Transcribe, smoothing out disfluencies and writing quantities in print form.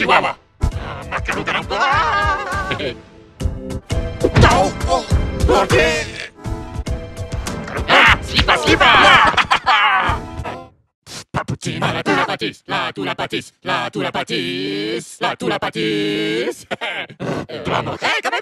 Chihuahua. Más que nunca no. ¡No! ¿Por qué? ¡Ah! ¡Slipa, slipa! Papuchina, la tula patis, la tula patis, la tula patis, la tula patis. Vamos, ¡hey!